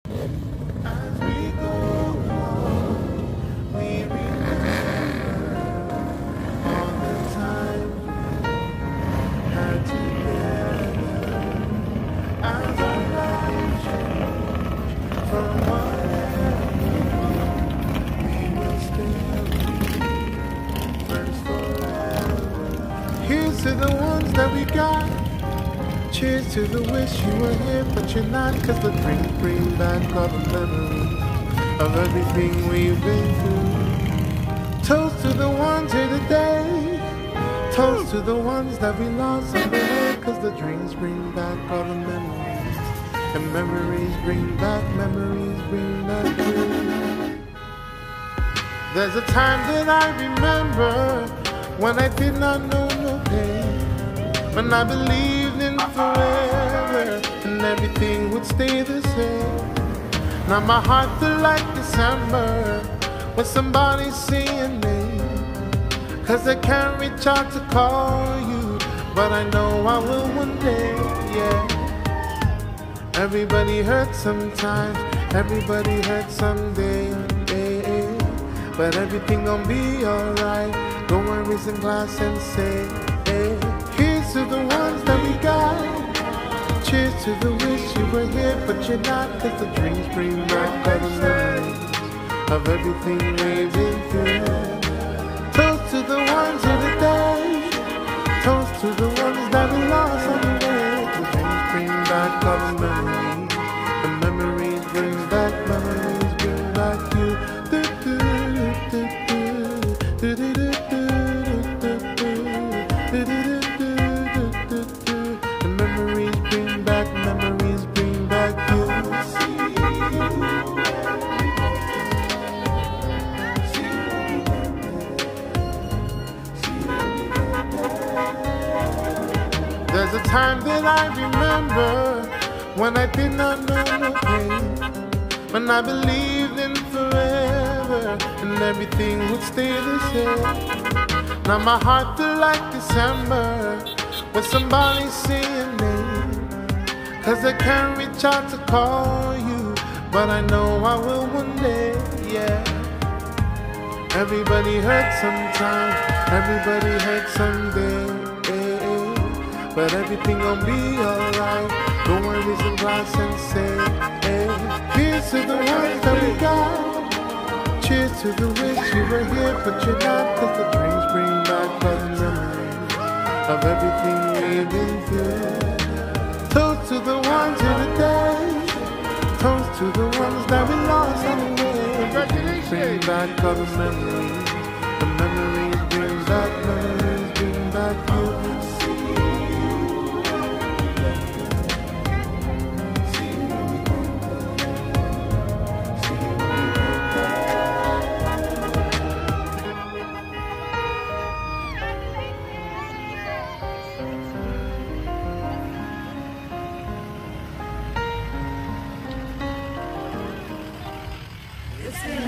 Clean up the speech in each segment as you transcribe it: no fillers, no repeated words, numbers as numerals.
As we go along, we remember all the time we had together. As our lives change from whatever, we will still be friends forever. Here's to the ones that we got. Cheers to the wish you were here, but you're not. Cause the drinks bring back all the memories of everything we've been through. Toast to the ones here today. Toast to the ones that we lost on the way. Cause the drinks bring back all the memories. And memories bring back you. There's a time that I remember when I did not know no pain. When I believed in forever and everything would stay the same. Now my heart feels like December when somebody's saying your name. Cause I can't reach out to call you, but I know I will one day, yeah. Everybody hurts sometimes, everybody hurts someday, yeah. But everything gon' be alright. Don't worry, some glass and say, hey. Here's to the ones that we got. Cheers to the wish you were here, but you're not. Cause the drinks bring back all the memories of everything we've been through. Toast to the ones here today. Toast to the ones that we lost on the way. The drinks bring back all the memories. And memories bring back you. Do, do, do, do, do, do, do, do. There's a time that I remember when I did not know no pain. When I believed in forever and everything would stay the same. Now my heart feels like December when somebody's saying your name. Cause I can't reach out to call you, but I know I will one day, yeah. Everybody hurts sometimes, everybody hurts someday, yeah. But everything gon' be alright. Don't worry, some glass and say, hey. Here's to the ones that we got. Cheers to the wish you were here, but you're not. Cause the drinks bring back all the memories of everything we've been through. Toast to the ones here today. Toast to the ones that we lost on the way. Bring back all the memories. The memories bring back you. It's been a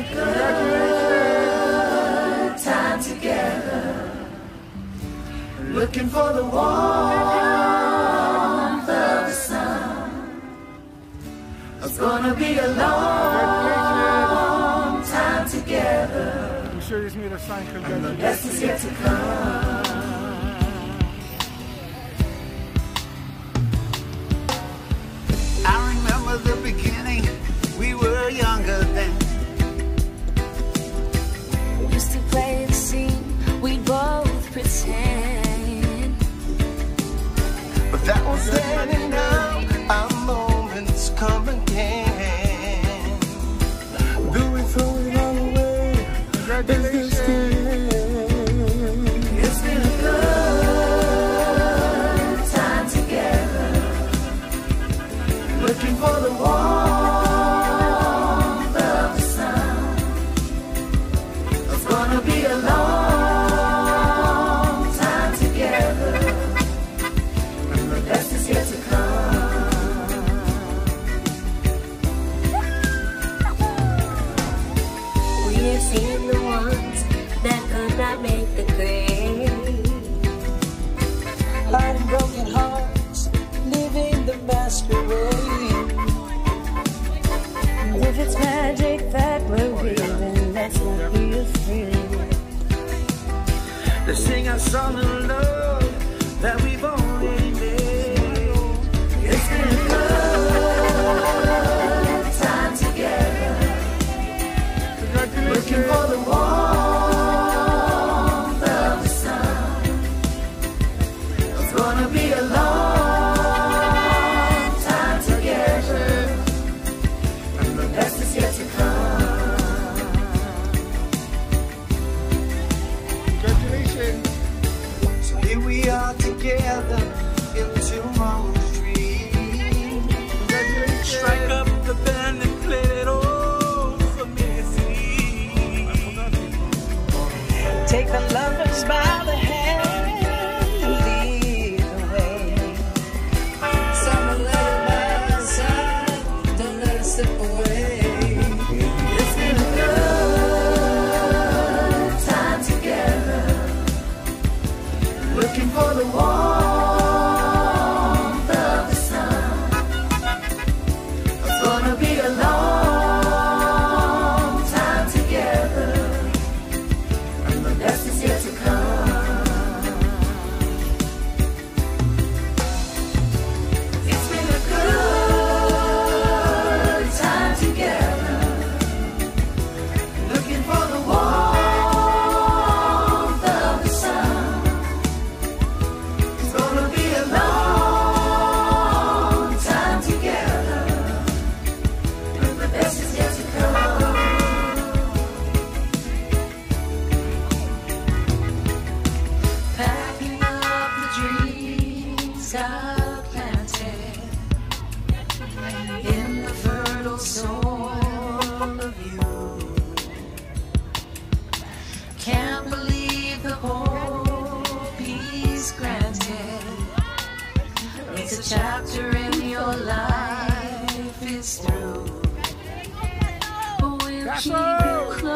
good time together, looking for the warmth of the sun. It's gonna be a long time together. I'm sure you just made a sign. And the best is yet to come. I remember the beginning. We were younger then. Used to play the scene, we'd both pretend. But that was then, and now our moments come again. Do we throw it all away? Congratulations. It's been a good time together, looking for the warmth of the sun. It's gonna be a long time together, and the best is yet to come. We have seen the ones that could not make the grade. Hiding broken hearts, living the masquerade. us all the love that we've already made. It's been a good time together. Looking for the warmth of the sun. It's gonna be a long time together, and the best is yet to come. Congratulations. So here we are together in tomorrow's dream. Strike up the band and play it all for me to see. Take the lovers by the hand and lead the way. Summer love by our side, don't let us slip away. It's been a good time together, looking for the warmth of the sun. It's gonna be a long time together, and the best is yet to come. It's been a good time together, looking for the warmth of the sun. It's gonna be a long time together, and the best is yet to come. Packing up the dreams God planted in the fertile soul of you. Can't believe the hope He's granted. It's a chapter in your life is through. We'll keep you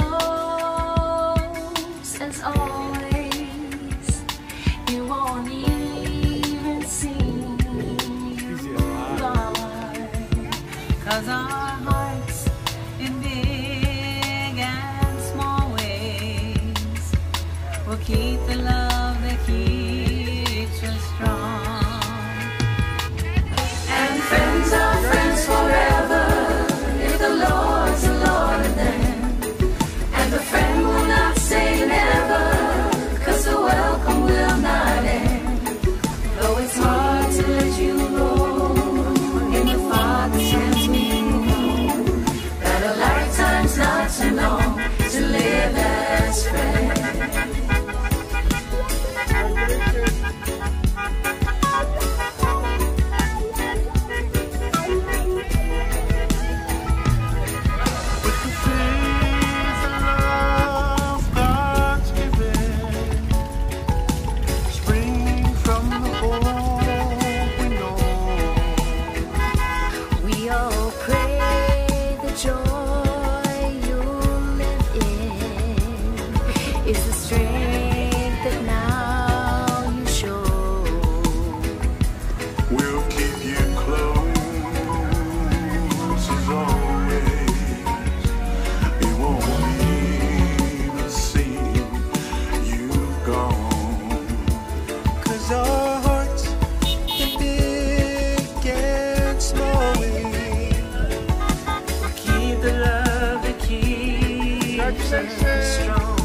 close as always. You won't even see you gone. 'Cause our hearts in big and small ways will keep the love that keeps us strong. And friends are friends forever if the Lord's the Lord of them. And the friend will not say never, 'cause the welcome will not end. Though it's hard to let you go, in the Father's hands we know that a lifetime's not too long to live as friends. We all pray the joy you live in is the strength that now you show. We'll keep you close as always. We won't even see you gone. 'Cause our hearts in big and small ways Keep the love that keeps us strong.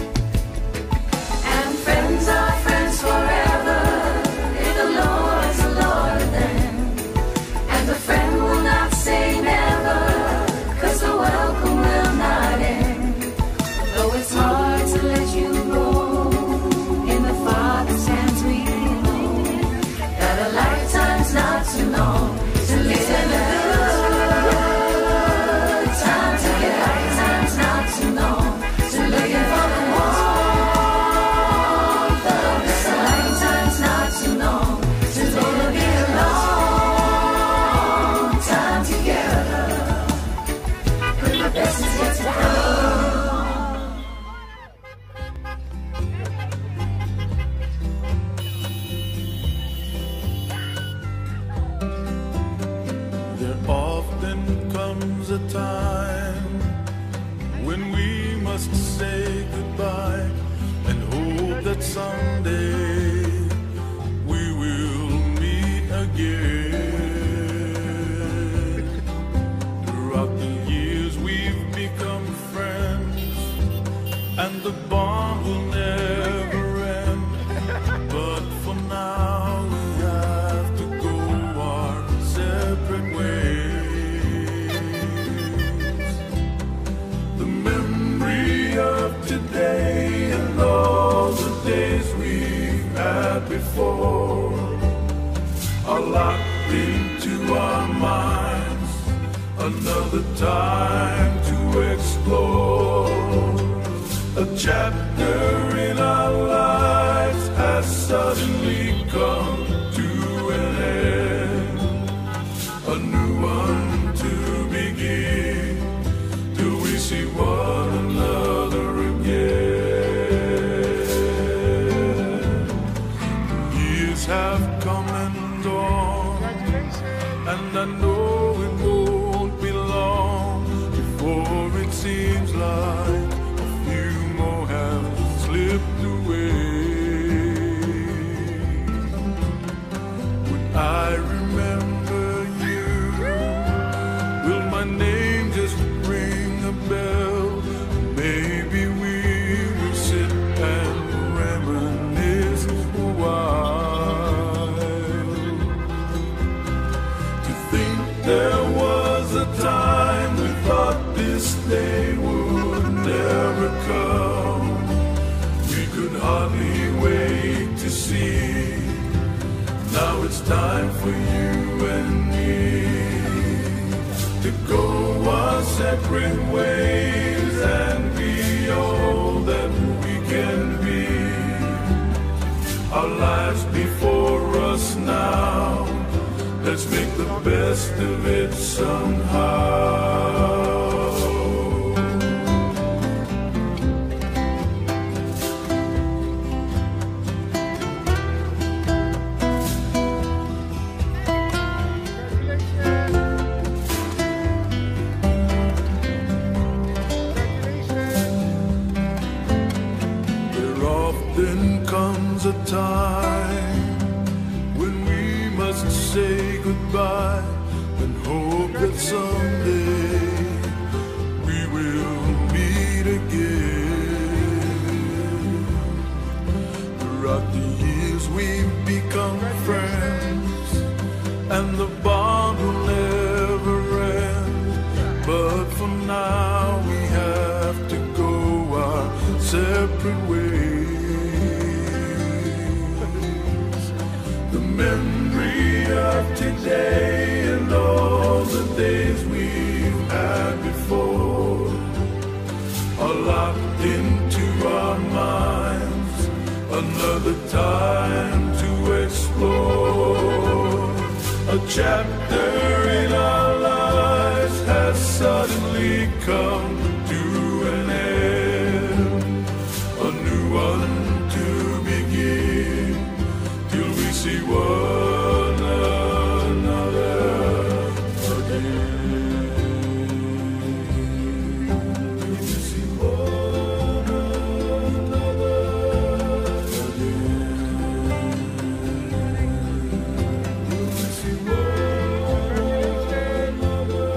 And friends are friends forever if the Lord's the Lord of them. And the friend will not say never, 'cause the welcome will not end. Though it's hard to let you go, in the Father's hands we know that a lifetime's not too long to live a good time together. Lifetime's not too long to looking for the warmth of the sun. Lifetime's not too long to gonna be a long time together, but the best is yet to come. There often comes a time when we must say goodbye and hope that someday we will meet again. Throughout the years we've become friends, and the bond will never end. But for now we have to go our separate ways. The memory of today and all the days we've had before are locked into our minds. Another time to explore. A chapter in our lives has suddenly come to an end. A new one to begin till we see one another again. Years have come and gone, and I know it won't be long before it seems like a few more have slipped away. When I remember you, will my name just ring a bell? Maybe we will sit and reminisce a while. To think there was a time we thought this day would never come. We could hardly wait to see. Now it's time for you and me to go our separate ways and be all that we can be. Our lives before us now, let's make the best of it somehow. There often comes a time when we must say goodbye and hope that someday we will meet again. Throughout the years we've become friends, and the bond will never end. But for now we have to go our separate ways. The memory of today and all the days we've had before are locked into our minds. Another time to explore. A chapter in our lives has suddenly come to an end. A new one to begin till we see one another again. Till we see one another again. Till we see one another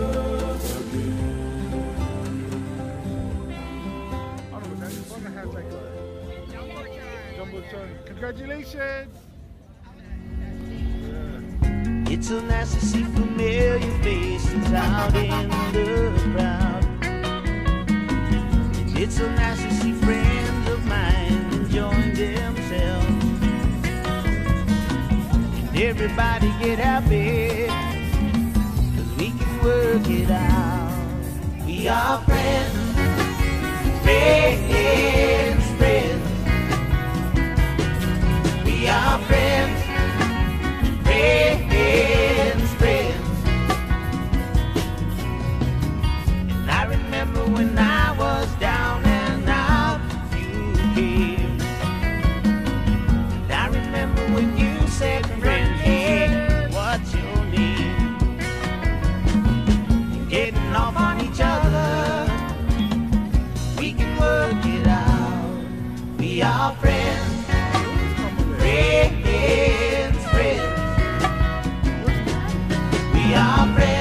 again. Congratulations! It's so nice to see familiar faces out in the crowd. It's so nice to see friends of mine enjoying themselves. And everybody get happy, 'cause we can work it out. We are friends, friends, friends. We are friends, friends, friends. And I remember when I was down and out, you came. And I remember when you said, friend, hey, what's your name? And getting off on each other, we can work it out. We are friends. our friends.